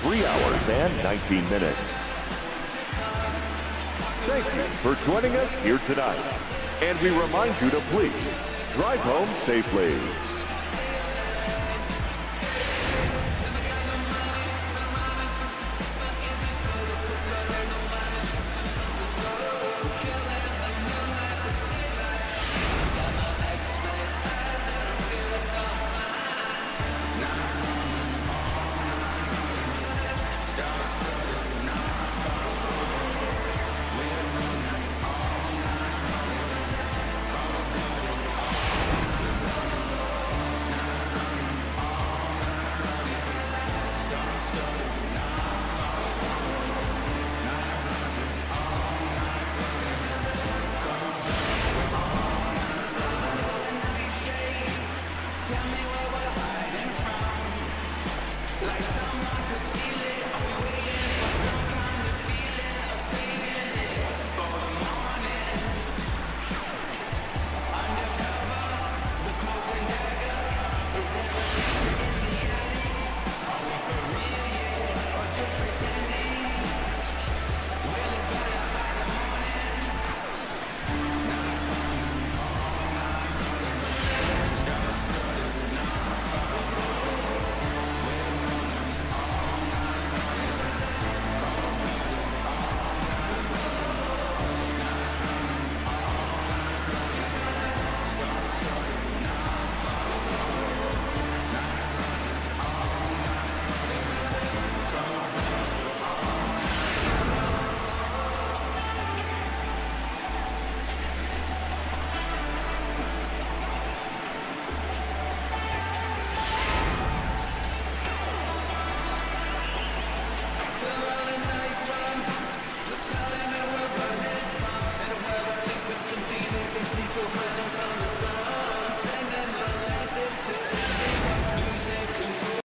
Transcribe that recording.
3 hours and 19 minutes. Thank you for joining us here tonight. And we remind you to please drive home safely. Some demons and people hiding from the sun.